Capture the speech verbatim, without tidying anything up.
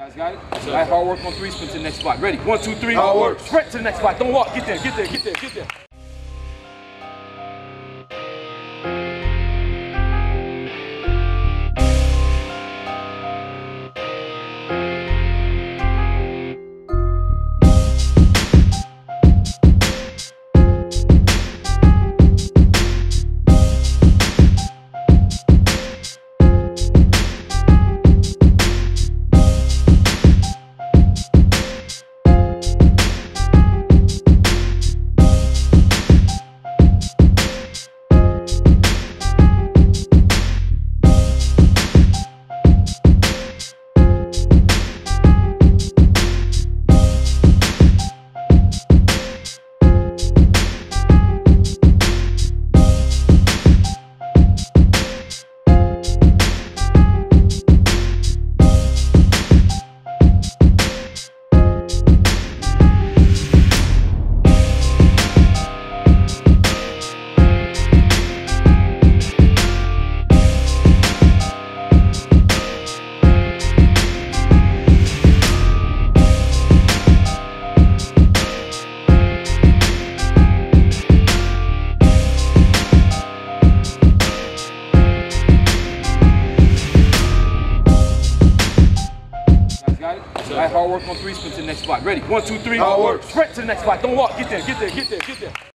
Guys got it? All right, hard work on three, sprint to the next spot. Ready? One, two, three. Hard work. Sprint to the next spot. Don't walk. Get there, get there, get there, get there. All right, hard work on three, sprint to the next spot. Ready? One, two, three. Hard work. Sprint to the next spot. Don't walk. Get there, get there, get there, get there.